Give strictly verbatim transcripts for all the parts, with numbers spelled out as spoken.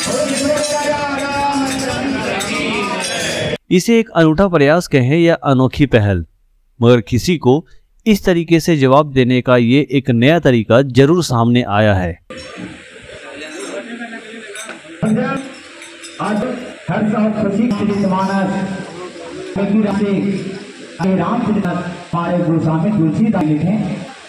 इसे एक अनूठा प्रयास कहें या अनोखी पहल, मगर किसी को इस तरीके से जवाब देने का ये एक नया तरीका जरूर सामने आया है। आज हर साल खुशी की मानस राम हमारे गोस्वामी तुलसीदास लिखे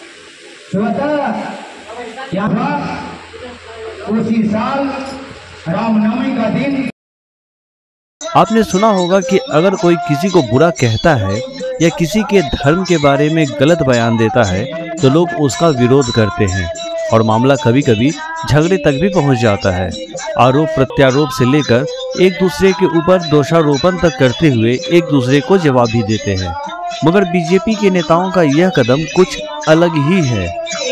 यहाँ उसी साल रामनवमी का दिन। आपने सुना होगा कि अगर कोई किसी को बुरा कहता है या किसी के धर्म के बारे में गलत बयान देता है तो लोग उसका विरोध करते हैं और मामला कभी कभी झगड़े तक भी पहुंच जाता है। आरोप प्रत्यारोप से लेकर एक दूसरे के ऊपर दोषारोपण तक करते हुए एक दूसरे को जवाब भी देते हैं। मगर बीजेपी के नेताओं का यह कदम कुछ अलग ही है।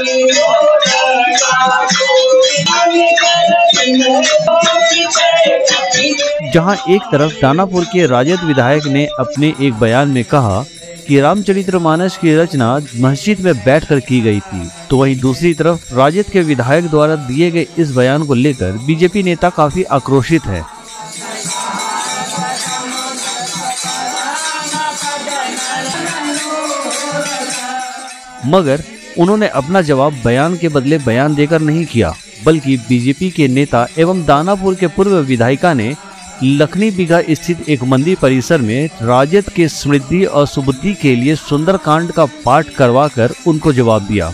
जहां एक तरफ दानापुर के राजद विधायक ने अपने एक बयान में कहा कि रामचरितमानस की रचना मस्जिद में बैठकर की गई थी, तो वहीं दूसरी तरफ राजद के विधायक द्वारा दिए गए इस बयान को लेकर बीजेपी नेता काफी आक्रोशित है। मगर उन्होंने अपना जवाब बयान के बदले बयान देकर नहीं किया, बल्कि बीजेपी के नेता एवं दानापुर के पूर्व विधायिका ने लखनी बिघा स्थित एक मंदिर परिसर में राजद के समृद्धि और सुबुद्धि के लिए सुंदरकांड का पाठ करवाकर उनको जवाब दिया।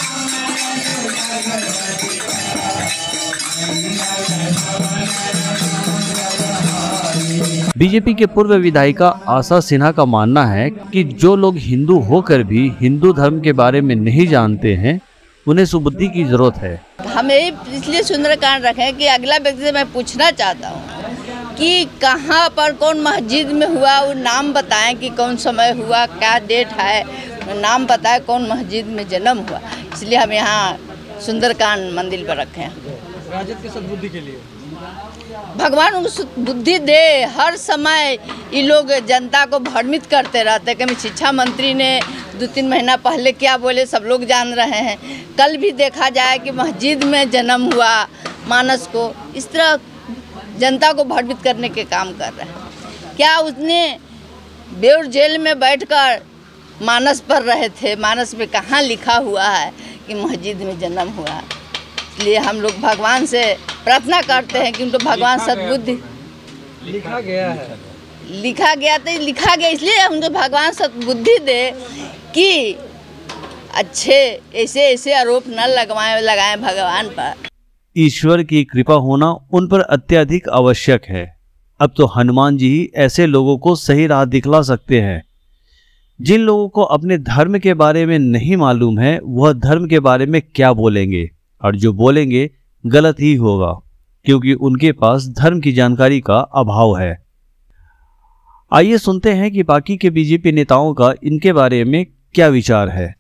बीजेपी के पूर्व विधायिका आशा सिन्हा का मानना है कि जो लोग हिंदू होकर भी हिंदू धर्म के बारे में नहीं जानते हैं, उन्हें सुबुद्धि की जरूरत है। हमें इसलिए सुंदरकांड रखे कि अगला व्यक्ति से मैं पूछना चाहता हूँ कि कहाँ पर कौन मस्जिद में हुआ, वो नाम बताएं कि कौन समय हुआ, क्या डेट है, नाम बताएं कौन मस्जिद में जन्म हुआ। इसलिए हम यहाँ सुंदरकांड मंदिर पर रखे हैं। राजद के सद्बुद्धि के लिए भगवान उनको बुद्धि दे। हर समय ये लोग जनता को भ्रमित करते रहते हैं कि शिक्षा मंत्री ने दो तीन महीना पहले क्या बोले सब लोग जान रहे हैं। कल भी देखा जाए कि मस्जिद में जन्म हुआ मानस को, इस तरह जनता को भ्रमित करने के काम कर रहे हैं। क्या उसने बेउर जेल में बैठकर मानस पढ़ रहे थे? मानस में कहाँ लिखा हुआ है कि मस्जिद में जन्म हुआ? इसलिए हम लोग भगवान से प्रार्थना करते हैं कि उनको भगवान सद्बुद्धि लिखा गया है लिखा गया तो लिखा गया इसलिए हम तो भगवान सद्बुद्धि दे कि अच्छे ऐसे ऐसे आरोप न लगवाएं लगाएं भगवान पर। ईश्वर की कृपा होना उन पर अत्यधिक आवश्यक है। अब तो हनुमान जी ही ऐसे लोगों को सही राह दिखला सकते हैं। जिन लोगों को अपने धर्म के बारे में नहीं मालूम है वह धर्म के बारे में क्या बोलेंगे, और जो बोलेंगे गलत ही होगा, क्योंकि उनके पास धर्म की जानकारी का अभाव है। आइए सुनते हैं कि बाकी के बीजेपी नेताओं का इनके बारे में क्या विचार है।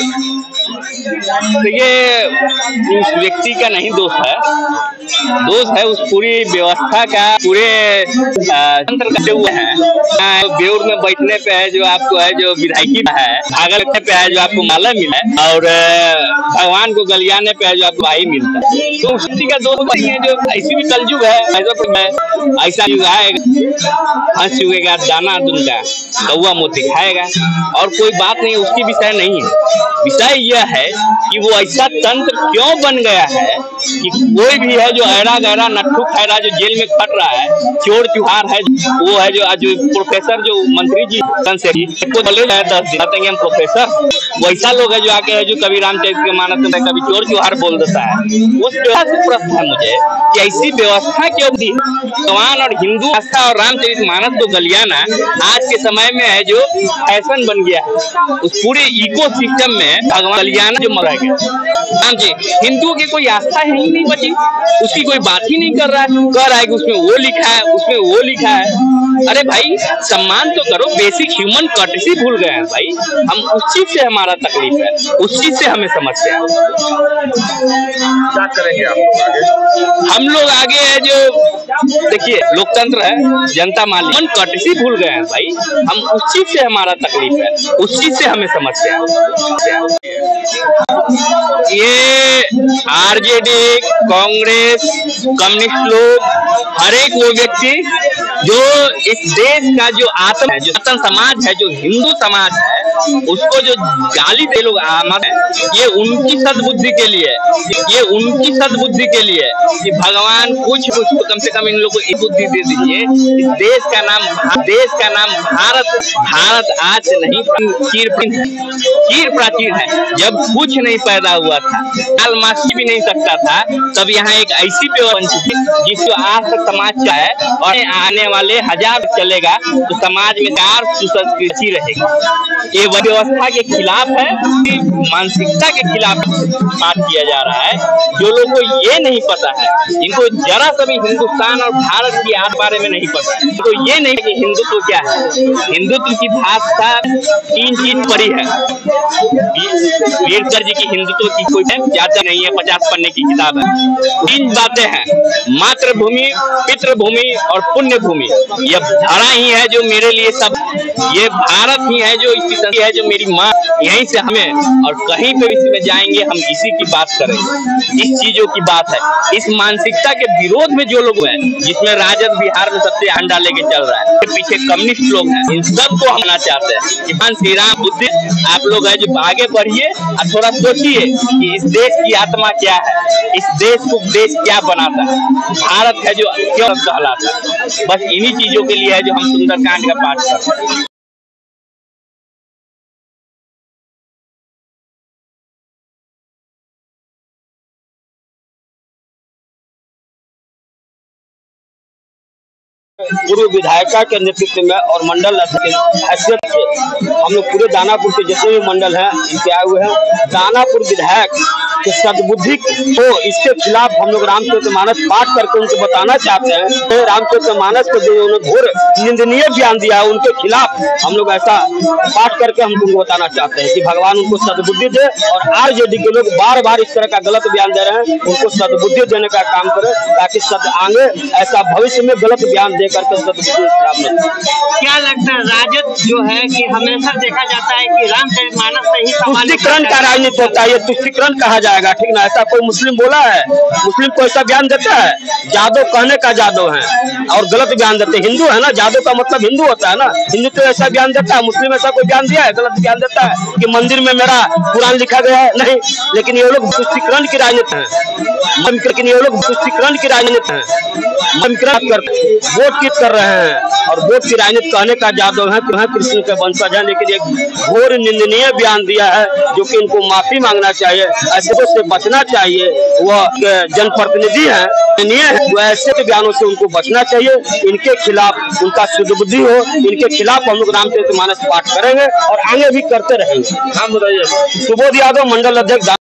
तो ये उस व्यक्ति का नहीं दोष है, दोष है उस पूरी व्यवस्था का, पूरे तंत्र करते हुए हैं। बेउर में बैठने पे है जो आपको है जो विधायकी है, भागल पे है जो आपको माला मिला है, और भगवान को गलियाने पे है जो आपको भाई मिलता है। तो उस व्यक्ति का दोष नहीं है जो ऐसी भी कलयुग है, ऐसा ऐसा युग आएगा, हंस चुकेगा दाना दूंगा कौआ मोती खाएगा, और कोई बात नहीं उसकी विषय नहीं है। विषय यह है कि वो ऐसा तंत्र क्यों बन गया है कि कोई भी है जो ऐरा गैरा नट्ठू खैरा जो जेल में खट रहा है, चोर चुहार है, वो है जो जो प्रोफेसर जो मंत्री जी से को बोले दस दिन तक हम प्रोफेसर, वैसा लोग है जो आके है जो कभी रामचरित के मानस में कभी चोर चुहार बोल देता है। उस व्यवस्था से प्रश्न है मुझे कि ऐसी व्यवस्था क्यों थी? भगवान और हिंदू आस्था और रामचरित मानस को गलियाना आज के समय में है जो फैशन बन गया है। उस पूरे इको सिस्टम में भगवान गलियाना जो मरा गया, राम जी हिंदुओं की कोई आस्था है ही नहीं बची, उसकी कोई बात ही नहीं कर रहा है, कह रहा है कि उसमें वो लिखा है उसमें वो लिखा है। अरे भाई सम्मान तो करो, बेसिक ह्यूमन कर्टेसी भूल गए हैं भाई हम। उस चीज से हमारा तकलीफ है, उस चीज से हमें समस्या है। क्या करेंगे आप? हम लोग आगे है जो देखिए लोकतंत्र है, जनता मालिक, ह्यूमन कर्टेसी भूल गए हैं भाई हम। उस चीज से हमारा तकलीफ है, उस चीज से हमें समस्या है। ये आरजेडी, कांग्रेस, कम्युनिस्ट लोग, हर एक वो व्यक्ति जो इस देश का जो आत्म है, जो सनातन समाज है, जो हिंदू समाज है, उसको जो गाली दे लोग आमद है, ये उनकी सद्बुद्धि के लिए, ये उनकी सद्बुद्धि के लिए कि भगवान कुछ कुछ तो कम से कम इन लोगों को बुद्धि दे दीजिए। इस देश का नाम देश का नाम भारत भारत आज नहीं चीर चीर प्राचीन है। जब कुछ नहीं पैदा हुआ था, काल मासी भी नहीं सकता था, तब यहाँ एक ऐसी व्यवस्था थी जिसको आज तक समाज का है और आने वाले हजार चलेगा तो समाज में कार सुसंस्कृति रहेगी। ये व्यवस्था के खिलाफ है, मानसिकता के खिलाफ बात किया जा रहा है। जो लोगों को ये नहीं पता है, इनको जरा सा भी हिंदुस्तान और भारत की आर बारे में नहीं पता है, तो ये नहीं कि हिंदुत्व क्या है। हिंदुत्व की भाषा तीन चीज पड़ी है। अम्बेडकर जी की हिंदुत्व की कोई ज्यादा नहीं है, पचास पन्ने की किताब है। तीन बातें हैं, मातृभूमि, पितृभूमि और पुण्य भूमि। ये धरा ही है जो मेरे लिए सब, ये भारत ही है जो इसकी है जो मेरी माँ। यहीं से हमें और कहीं पे इसमें जाएंगे हम इसी की बात करेंगे, इस चीजों की बात है। इस मानसिकता के विरोध में जो लोग हैं, जिसमें राजद बिहार में सबसे अंडा लेके चल रहा है, पीछे कम्युनिस्ट लोग हैं, इन सबको हमना चाहते हैं कि भगवान श्री राम बुद्धि आप लोग है जो आगे बढ़िए और थोड़ा सोचिए कि इस देश की आत्मा क्या है, इस देश को देश क्या बनाता है, भारत है जो क्यों कहलाता है। बस इन्हीं चीजों के लिए है जो हम सुंदरकांड का पाठ करते हैं। पूर्व विधायिका के नेतृत्व में और मंडल हैसियत से हम लोग पूरे दानापुर के जितने भी मंडल हैं इनके आए हुए हैं। दानापुर विधायक के सद्बुद्धि को इसके खिलाफ हम लोग रामचरितमानस पाठ करके उनको बताना चाहते हैं। तो रामचरितमानस को जो उन्होंने घोर निंदनीय बयान दिया है उनके खिलाफ हम लोग ऐसा पाठ करके हम उनको बताना चाहते हैं कि भगवान उनको सद्बुद्धि दे। और आरजेडी के लोग बार बार इस तरह का गलत बयान दे रहे हैं, उनको सद्बुद्धि देने का काम करें ताकि सद आगे ऐसा भविष्य में गलत बयान दे करके सद्बुद्धि खराब नहीं। क्या लगता है राजद जो है कि हमेशा देखा जाता है कि रामचरितमानस से ही तुष्टिकरण का राजनीति होता है, ये तुष्टिकरण कहा जाएगा, ठीक ना। ऐसा कोई मुस्लिम बोला है? मुस्लिम को ऐसा बयान देता है? जादव कहने का जादव है और गलत बयान देते हैं। हिंदू है ना, जादव का मतलब हिंदू होता है ना। हिंदू तो ऐसा बयान देता है, मुस्लिम ऐसा कोई बयान दिया है? गलत बयान देता है कि मंदिर में मेरा कुरान लिखा गया है, नहीं। लेकिन ये लोग तुष्टिकरण की राजनीति है, लेकिन ये लोग तुष्टिकरण की राजनीति है, वोट किस कर रहे हैं और वोट की राजनीति कहने का जादव है कि वह कृष्ण के वंशज है। लेकिन एक घोर निंदनीय बयान दिया है जो कि इनको माफी मांगना चाहिए, ऐसे से बचना चाहिए। वह जनप्रतिनिधि है, ऐसे के बयानों से उनको बचना चाहिए। इनके खिलाफ उनका सुधबुद्धि हो, इनके खिलाफ हम लोग रामचरितमानस पाठ करेंगे और आगे भी करते रहेंगे। सुबोध यादव, मंडल अध्यक्ष।